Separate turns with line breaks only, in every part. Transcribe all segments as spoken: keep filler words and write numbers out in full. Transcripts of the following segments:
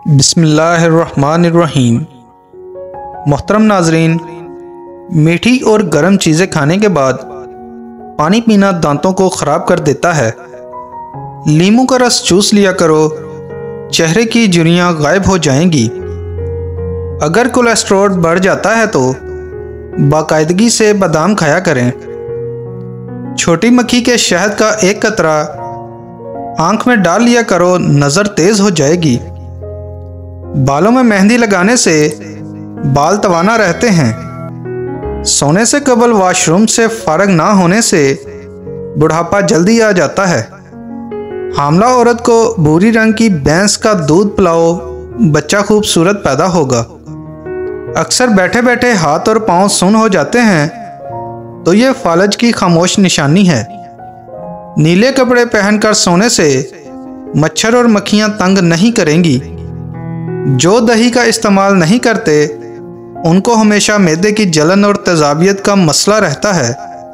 बिस्मिल्लाहिर्रहमानिर्रहीम। मोहतरम नाजरीन, मीठी और गर्म चीज़ें खाने के बाद पानी पीना दांतों को ख़राब कर देता है। लीमू का रस चूस लिया करो, चेहरे की झुर्रियाँ गायब हो जाएंगी। अगर कोलेस्ट्रॉल बढ़ जाता है तो बाकायदगी से बादाम खाया करें। छोटी मक्खी के शहद का एक कतरा आंख में डाल लिया करो, नज़र तेज़ हो जाएगी। बालों में मेहंदी लगाने से बाल तवाना रहते हैं। सोने से कबल वॉशरूम से फारग ना होने से बुढ़ापा जल्दी आ जाता है। हामला औरत को भूरी रंग की भैंस का दूध पिलाओ, बच्चा खूबसूरत पैदा होगा। अक्सर बैठे बैठे हाथ और पांव सुन्न हो जाते हैं तो ये फालज की खामोश निशानी है। नीले कपड़े पहनकर सोने से मच्छर और मक्खियां तंग नहीं करेंगी। जो दही का इस्तेमाल नहीं करते उनको हमेशा मैदे की जलन और तेजाबियत का मसला रहता है।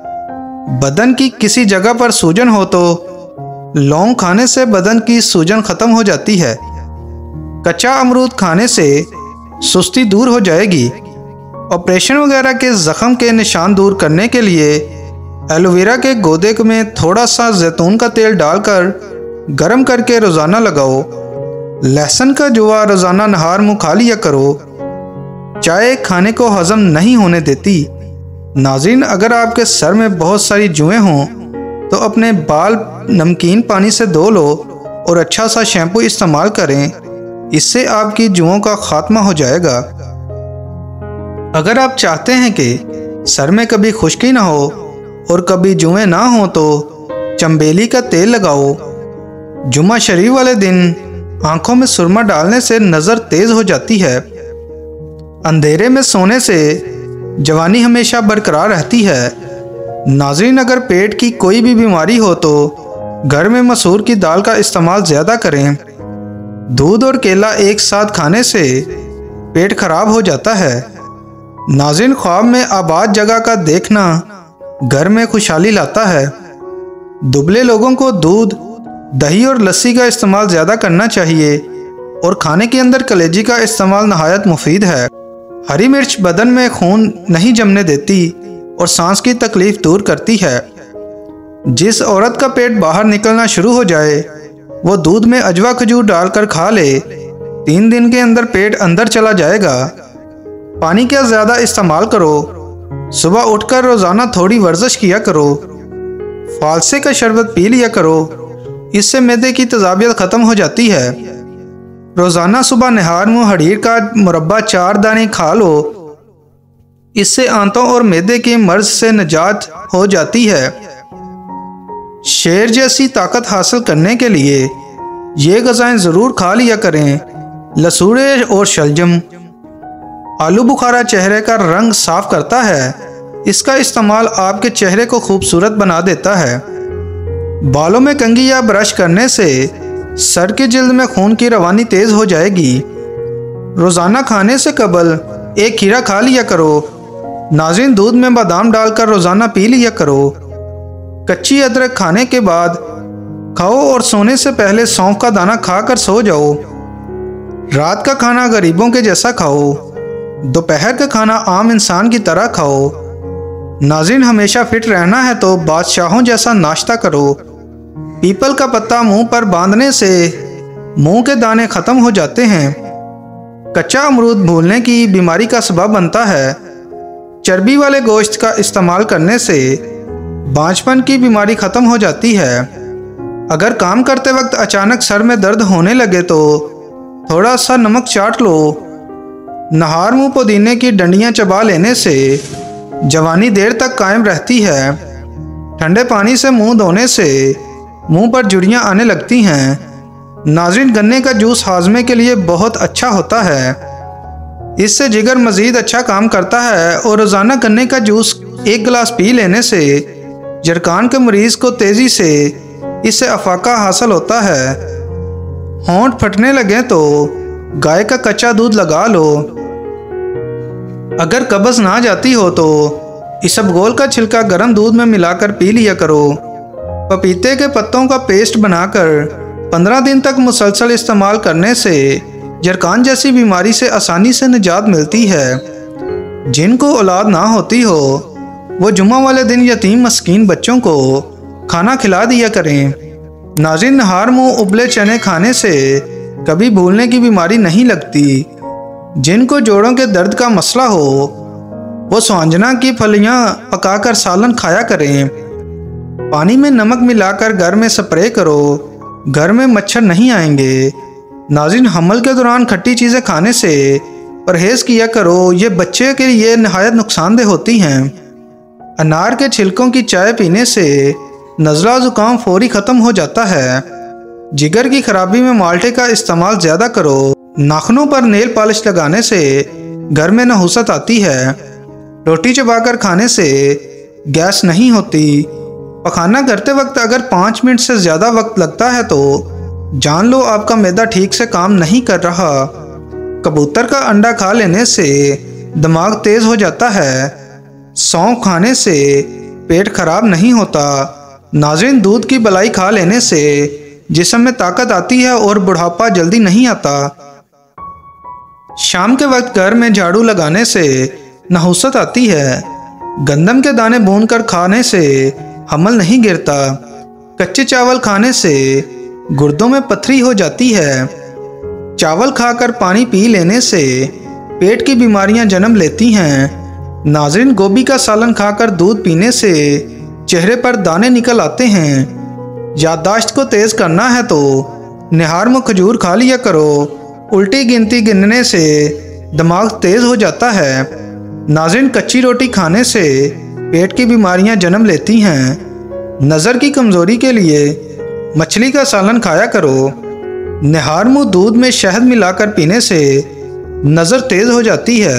बदन की किसी जगह पर सूजन हो तो लौंग खाने से बदन की सूजन खत्म हो जाती है। कच्चा अमरूद खाने से सुस्ती दूर हो जाएगी। ऑपरेशन वगैरह के जख्म के निशान दूर करने के लिए एलोवेरा के गोदे में थोड़ा सा जैतून का तेल डालकर गर्म करके रोज़ाना लगाओ। लहसुन का जुआ रोज़ाना नहार मुँह खा लिया करो। चाय खाने को हजम नहीं होने देती। नाज़रीन, अगर आपके सर में बहुत सारी जुएँ हों तो अपने बाल नमकीन पानी से धो लो और अच्छा सा शैम्पू इस्तेमाल करें। इससे आपकी जुओं का खात्मा हो जाएगा। अगर आप चाहते हैं कि सर में कभी खुश्की ना हो और कभी जुएँ ना हो तो चंबेली का तेल लगाओ। जुम्मा शरीफ वाले दिन आंखों में सुरमा डालने से नज़र तेज हो जाती है। अंधेरे में सोने से जवानी हमेशा बरकरार रहती है। नाज़रीन, अगर पेट की कोई भी बीमारी हो तो घर में मसूर की दाल का इस्तेमाल ज़्यादा करें। दूध और केला एक साथ खाने से पेट खराब हो जाता है। नाज़रीन, ख्वाब में आबाद जगह का देखना घर में खुशहाली लाता है। दुबले लोगों को दूध, दही और लस्सी का इस्तेमाल ज़्यादा करना चाहिए और खाने के अंदर कलेजी का इस्तेमाल नहायत मुफीद है। हरी मिर्च बदन में खून नहीं जमने देती और सांस की तकलीफ दूर करती है। जिस औरत का पेट बाहर निकलना शुरू हो जाए वो दूध में अजवा खजूर डालकर खा ले, तीन दिन के अंदर पेट अंदर चला जाएगा। पानी का ज़्यादा इस्तेमाल करो। सुबह उठकर रोज़ाना थोड़ी वर्जिश किया करो। फालसे का शरबत पी लिया करो, इससे मैदे की तेजाबियत ख़त्म हो जाती है। रोज़ाना सुबह निहार मुँह हड़ीर का मुरब्बा चार दाने खा लो, इससे आंतों और मैदे के मर्ज से निजात हो जाती है। शेर जैसी ताकत हासिल करने के लिए ये ग़िज़ाएं ज़रूर खा लिया करें। लसूड़े और शलजम। आलू बुखारा चेहरे का रंग साफ करता है। इसका इस्तेमाल आपके चेहरे को खूबसूरत बना देता है। बालों में कंघी या ब्रश करने से सर की जिल्द में खून की रवानी तेज हो जाएगी। रोज़ाना खाने से कबल एक खीरा खा लिया करो। नाज़रीन, दूध में बादाम डालकर रोज़ाना पी लिया करो। कच्ची अदरक खाने के बाद खाओ और सोने से पहले सौंफ का दाना खाकर सो जाओ। रात का खाना गरीबों के जैसा खाओ। दोपहर का खाना आम इंसान की तरह खाओ। नाज़रीन, हमेशा फिट रहना है तो बादशाहों जैसा नाश्ता करो। पीपल का पत्ता मुंह पर बांधने से मुंह के दाने ख़त्म हो जाते हैं। कच्चा अमरूद भूलने की बीमारी का सबब बनता है। चर्बी वाले गोश्त का इस्तेमाल करने से बांझपन की बीमारी ख़त्म हो जाती है। अगर काम करते वक्त अचानक सर में दर्द होने लगे तो थोड़ा सा नमक चाट लो। नहार मुँह पुदीने की डंडियाँ चबा लेने से जवानी देर तक कायम रहती है। ठंडे पानी से मुंह धोने से मुंह पर झुर्रियाँ आने लगती हैं। नाज़रीन, गन्ने का जूस हाजमे के लिए बहुत अच्छा होता है। इससे जिगर मज़ीद अच्छा काम करता है और रोज़ाना गन्ने का जूस एक गिलास पी लेने से जरकान के मरीज़ को तेज़ी से इससे अफाका हासिल होता है। होंठ फटने लगे तो गाय का कच्चा दूध लगा लो। अगर कब्ज़ ना जाती हो तो इसबगोल का छिलका गर्म दूध में मिलाकर पी लिया करो। पपीते के पत्तों का पेस्ट बनाकर पंद्रह दिन तक मुसलसल इस्तेमाल करने से जरकान जैसी बीमारी से आसानी से निजात मिलती है। जिनको औलाद ना होती हो वो जुम्मा वाले दिन यतीम मस्कीन बच्चों को खाना खिला दिया करें। नाज़रीन, नहार मुँह उबले चने खाने से कभी भूलने की बीमारी नहीं लगती। जिनको जोड़ों के दर्द का मसला हो वो स्वांजना की फलियां पकाकर सालन खाया करें। पानी में नमक मिलाकर घर में स्प्रे करो, घर में मच्छर नहीं आएंगे। नाज़रीन, हमल के दौरान खट्टी चीज़ें खाने से परहेज़ किया करो, ये बच्चे के लिए नहायत नुकसानदेह होती हैं। अनार के छिलकों की चाय पीने से नज़ला ज़ुकाम फौरी ख़त्म हो जाता है। जिगर की खराबी में माल्टे का इस्तेमाल ज़्यादा करो। नाखूनों पर नेल पॉलिश लगाने से घर में नहुसत आती है। रोटी चबाकर खाने से गैस नहीं होती। पखाना करते वक्त अगर पाँच मिनट से ज़्यादा वक्त लगता है तो जान लो आपका मैदा ठीक से काम नहीं कर रहा। कबूतर का अंडा खा लेने से दिमाग तेज़ हो जाता है। सौंफ खाने से पेट खराब नहीं होता। नाज़रीन, दूध की बलाई खा लेने से जिस्म में ताकत आती है और बुढ़ापा जल्दी नहीं आता। शाम के वक्त घर में झाड़ू लगाने से नहुसत आती है। गंदम के दाने भून कर खाने से हमल नहीं गिरता। कच्चे चावल खाने से गुर्दों में पथरी हो जाती है। चावल खाकर पानी पी लेने से पेट की बीमारियां जन्म लेती हैं। नाज़रीन, गोभी का सालन खाकर दूध पीने से चेहरे पर दाने निकल आते हैं। याददाश्त को तेज़ करना है तो निहार में खजूर खा लिया करो। उल्टी गिनती गिनने से दिमाग तेज़ हो जाता है। नाज़रीन, कच्ची रोटी खाने से पेट की बीमारियां जन्म लेती हैं। नज़र की कमज़ोरी के लिए मछली का सालन खाया करो। निहार मुँह दूध में शहद मिलाकर पीने से नज़र तेज़ हो जाती है।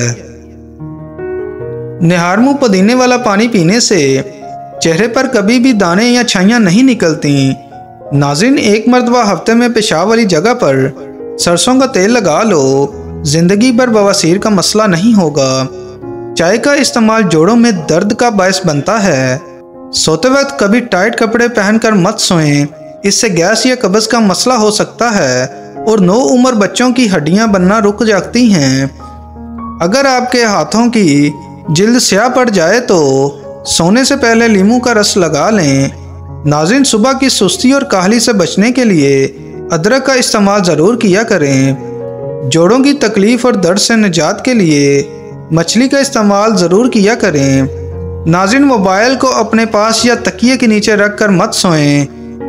निहार मुँह पुदीने वाला पानी पीने से चेहरे पर कभी भी दाने या छाइयाँ नहीं निकलती। नाज़रीन, एक मरतबा हफ्ते में पेशाब वाली जगह पर सरसों का तेल लगा लो, जिंदगी भर बवासीर का मसला नहीं होगा। चाय का इस्तेमाल जोड़ों में दर्द का बायस बनता है। सोते वक्त कभी टाइट कपड़े पहनकर मत सोएं, इससे गैस या कब्ज़ का मसला हो सकता है और नौ उम्र बच्चों की हड्डियां बनना रुक जाती हैं। अगर आपके हाथों की जिल्द स्याह पड़ जाए तो सोने से पहले नींबू का रस लगा लें। नाज़रीन, सुबह की सुस्ती और काहली से बचने के लिए अदरक का इस्तेमाल ज़रूर किया करें। जोड़ों की तकलीफ़ और दर्द से निजात के लिए मछली का इस्तेमाल ज़रूर किया करें। नाज़रीन, मोबाइल को अपने पास या तकिए के नीचे रख कर मत सोएं।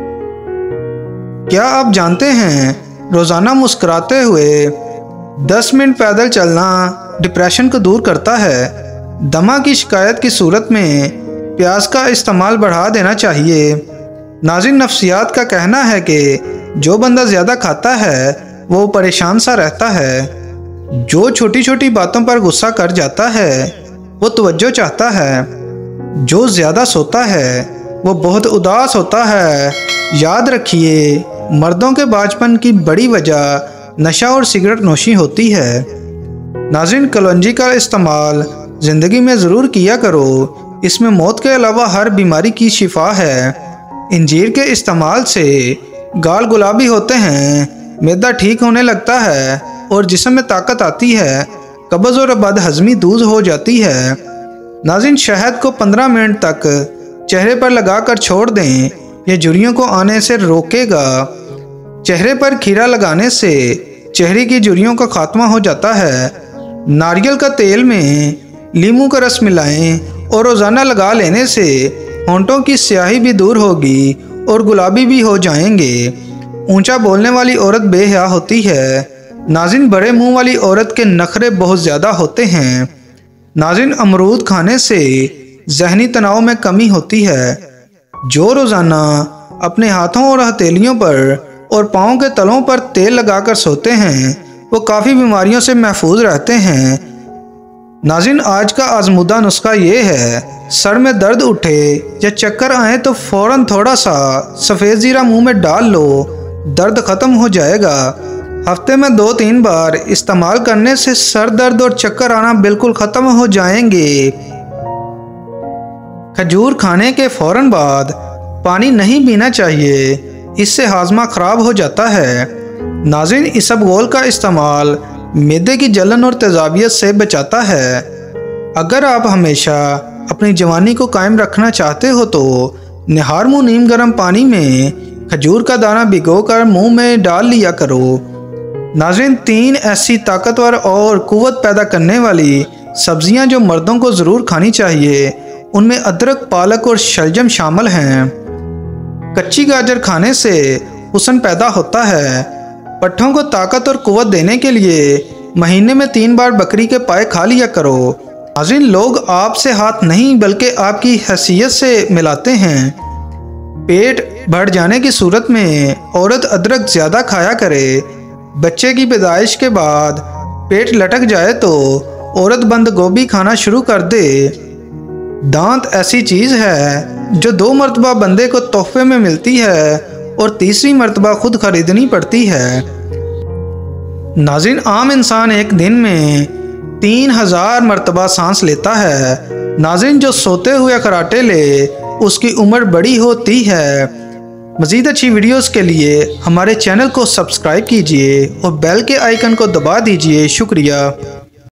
क्या आप जानते हैं रोज़ाना मुस्कुराते हुए दस मिनट पैदल चलना डिप्रेशन को दूर करता है। दमा की शिकायत की सूरत में प्याज का इस्तेमाल बढ़ा देना चाहिए। नाज़रीन, नफ्सियात का कहना है कि जो बंदा ज़्यादा खाता है वो परेशान सा रहता है। जो छोटी छोटी बातों पर गुस्सा कर जाता है वो तवज्जो चाहता है। जो ज़्यादा सोता है वो बहुत उदास होता है। याद रखिए, मर्दों के बाचपन की बड़ी वजह नशा और सिगरेट नोशी होती है। नाज़रीन, कलौंजी का इस्तेमाल ज़िंदगी में ज़रूर किया करो। इसमें मौत के अलावा हर बीमारी की शिफा है। इंजीर के इस्तेमाल से गाल गुलाबी होते हैं, मैदा ठीक होने लगता है और जिस्म में ताकत आती है। कब्ज़ और बदहज़मी दूर हो जाती है। नाज़रीन, शहद को पंद्रह मिनट तक चेहरे पर लगाकर छोड़ दें, यह झुर्रियों को आने से रोकेगा। चेहरे पर खीरा लगाने से चेहरे की झुर्रियों का खात्मा हो जाता है। नारियल का तेल में नींबू का रस मिलाएं और रोज़ाना लगा लेने से होंठों की स्याही भी दूर होगी और गुलाबी भी हो जाएंगे। ऊंचा बोलने वाली औरत बेहया होती है। नाज़रीन, बड़े मुंह वाली औरत के नखरे बहुत ज़्यादा होते हैं। नाज़रीन, अमरूद खाने से जहनी तनाव में कमी होती है। जो रोज़ाना अपने हाथों और हथेलियों पर और पाँव के तलों पर तेल लगाकर सोते हैं वो काफ़ी बीमारियों से महफूज रहते हैं। नाज़रीन, आज का आजमुदा नुस्खा ये है, सर में दर्द उठे या चक्कर आए तो फ़ौरन थोड़ा सा सफ़ेद ज़ीरा मुंह में डाल लो, दर्द ख़त्म हो जाएगा। हफ्ते में दो तीन बार इस्तेमाल करने से सर दर्द और चक्कर आना बिल्कुल ख़त्म हो जाएंगे। खजूर खाने के फ़ौरन बाद पानी नहीं पीना चाहिए, इससे हाजमा ख़राब हो जाता है। नाज़रीन, इसबगोल का इस्तेमाल मैदे की जलन और तेज़ाबियत से बचाता है। अगर आप हमेशा अपनी जवानी को कायम रखना चाहते हो तो निहार मुँह नीम गर्म पानी में खजूर का दाना भिगोकर मुंह में डाल लिया करो। नाज़रीन, तीन ऐसी ताकतवर और कुव्वत पैदा करने वाली सब्जियां जो मर्दों को ज़रूर खानी चाहिए, उनमें अदरक, पालक और शलजम शामिल हैं। कच्ची गाजर खाने से हुस्न पैदा होता है। पट्ठों को ताकत और कुव्वत देने के लिए महीने में तीन बार बकरी के पाए खा लिया करो। नाज़रीन, लोग आपसे हाथ नहीं बल्कि आपकी हैसियत से मिलाते हैं। पेट बढ़ जाने की सूरत में औरत अदरक ज़्यादा खाया करे। बच्चे की पैदाइश के बाद पेट लटक जाए तो औरत बंद गोभी खाना शुरू कर दे। दांत ऐसी चीज़ है जो दो मरतबा बंदे को तोहफे में मिलती है और तीसरी मरतबा खुद खरीदनी पड़ती है। नाज़रीन, आम इंसान एक दिन में तीन हजार मरतबा सांस लेता है। नाज़रीन, जो सोते हुए खराटे ले उसकी उम्र बड़ी होती है। मज़ीद अच्छी वीडियोस के लिए हमारे चैनल को सब्सक्राइब कीजिए और बेल के आइकन को दबा दीजिए। शुक्रिया।